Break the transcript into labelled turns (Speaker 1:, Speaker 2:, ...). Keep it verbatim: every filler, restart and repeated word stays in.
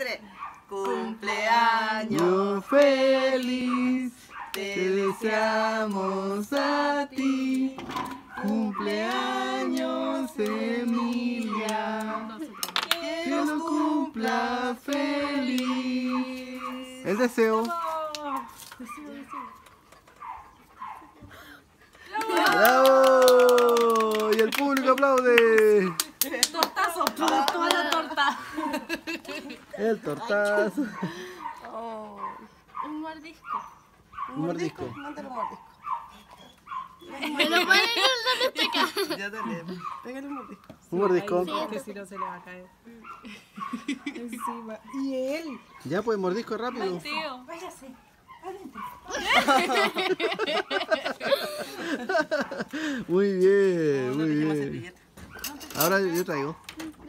Speaker 1: tres. Cumpleaños
Speaker 2: feliz,
Speaker 1: te deseamos a ti.
Speaker 2: Cumpleaños Emilia,
Speaker 1: Que
Speaker 2: que lo cumpla feliz. El deseo. ¡Bravo! Y el público aplaude.
Speaker 3: Tortazo, toda la torta.
Speaker 2: El tortazo.
Speaker 3: Oh. Un mordisco.
Speaker 2: Un mordisco.
Speaker 1: Mándale un mordisco.
Speaker 3: Me lo ponen en este caso.
Speaker 1: Ya dale. Pégale un mordisco.
Speaker 2: Un mordisco.
Speaker 4: Que si no se le va a caer.
Speaker 1: Encima. Y él.
Speaker 2: Ya pues, mordisco rápido.
Speaker 3: Tío.
Speaker 1: Váyase.
Speaker 2: Muy bien, muy
Speaker 1: Tenemos
Speaker 2: bien.
Speaker 1: servilleta.
Speaker 2: Ahora yo traigo.